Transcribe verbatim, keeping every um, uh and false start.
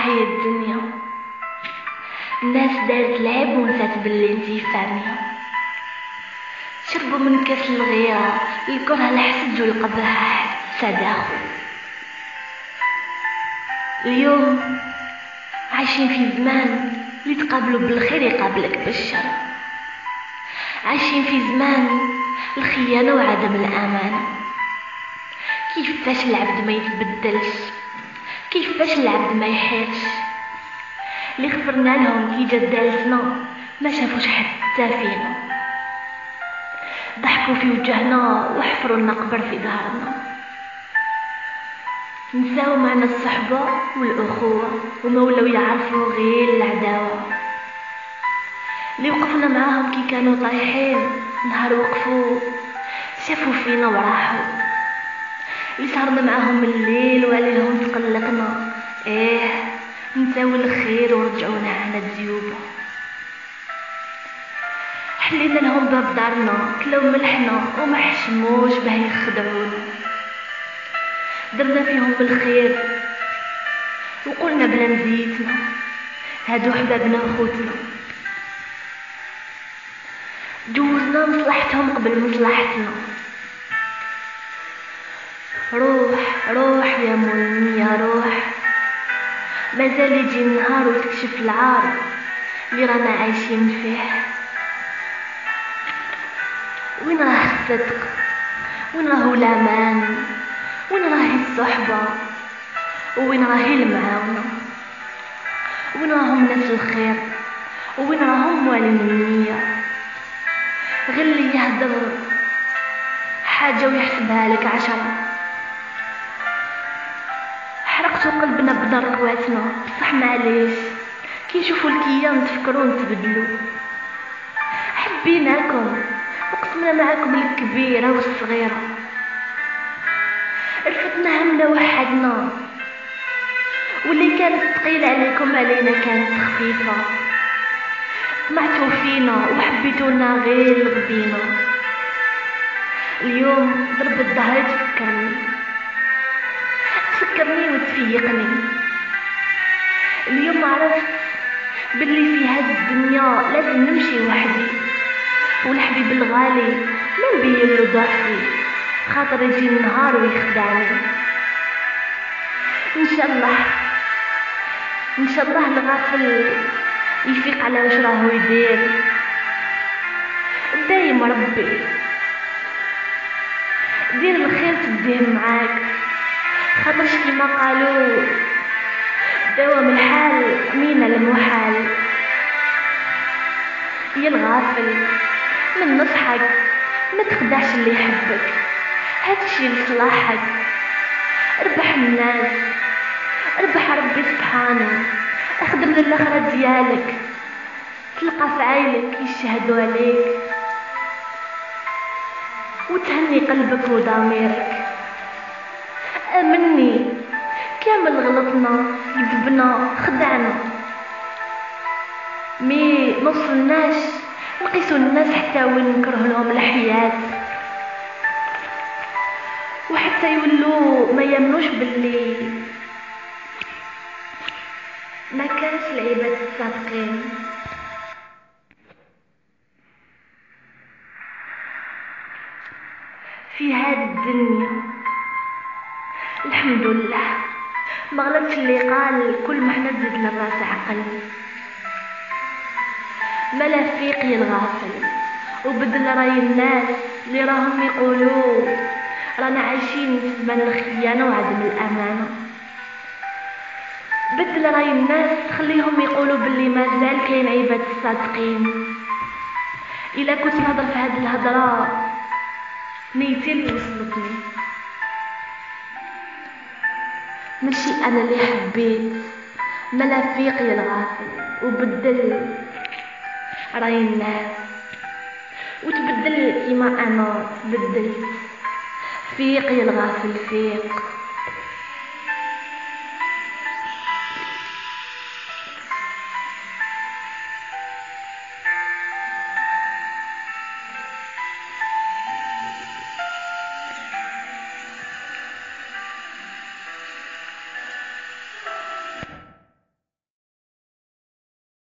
هي الدنيا. الناس دارت لعب ونسات باللي انتي فاهمية. شربوا من كاس الغيرة، الكره الحسد والقبح تداخل. اليوم عايشين في زمان اللي تقابلوا بالخير يقابلك بالشر. عايشين في زمان الخيانة وعدم الأمانة. كيفاش العبد ما يتبدلش، كيفاش العبد ما يحيرش. اللي غفرنا لهم كي جات دالتنا ما شافوش حتى فينا. ضحكوا في وجهنا وحفروا لنا قبر في ظهرنا. نساو معنا الصحبة والأخوة وما ولاو يعرفوا غير العداوة. اللي وقفنا معاهم كي كانوا طايحين نهار وقفوا شافوا فينا وراحوا. اللي سهرنا معاهم الليل وعليهم تقلقنا، ايه نساو الخير ورجعونا على الديوبة. حلينا لهم باب دارنا كلاو ملحنا وما حشموش باه يخدعونا. درنا فيهم بالخير وقلنا بلا مزيتنا هادو حبابنا وخوتنا. جوزنا مصلحتهم قبل مصلحتنا. روح روح يا مولي يا روح، مازال يجي النهار وتكشف العار اللي رانا عايشين فيه. وين راه الصدق، وين راهو الامان، وين راهي الصحبة، وين راهي المعاونة، وين راهم ناس الخير، وين راهم موالين النية. غير اللي يهدر حاجة ويحسبها لك عشرة. حرقتوا قلبنا بدار قواتنا بصح معليش كي نشوفوا الكيان تفكروا نتبدلوا. حبيناكم وقسمنا معاكم الكبيرة والصغيرة. رفدنا همنا وحدنا، واللي كانت ثقيلة عليكم علينا كانت خفيفة. طمعتوا فينا وحبيتونا غير لغبينا. اليوم ضربت ظهري تفكرني تفكرني وتفيقني. اليوم عرفت باللي في هاد الدنيا لازم نمشي وحدي، والحبيب الغالي ما نبينلو ضعفي خاطر يجي النهار ويخدعني. ان شاء الله ان شاء الله الغافل يفيق على واش راهو يدير. دايم ربي دير الخير تديه معاك، خاطرش كيما قالوا دوام الحال من المحال. يا الغافل من نصحك ما تخدعش اللي يحبك، هادشي لصلاحك. ربح الناس، ربح ربي سبحانه. اخدم للاخرة ديالك تلقى فعايلك يشهدوا عليك وتهني قلبك وضميرك. امني كامل غلطنا كذبنا خدعنا، مي نوصلناش نقيسوا الناس حتى وين نكره لهم الحياة، وحتى يولوا ما يمنوش باللي ما كانش العباد الصادقين. في هاد الدنيا الحمد لله ما غلطش اللي قال كل ما حنا زدنا الراس عقل. ملا فيق يا الغافل وبدل راي الناس اللي راهم يقولوا رانا عايشين في زمن الخيانة وعدم الأمانة. بدل راي الناس تخليهم يقولوا باللي مازال كاين عباد الصادقين. الا كنت نهضر في هذه الهضره نيتي اللي وصلتني، ماشي انا اللي حبيت. ملا فيق يا الغافل وبدل راي الناس وتبدل كيما انا تبدلت. فيق يا الغافل فيق.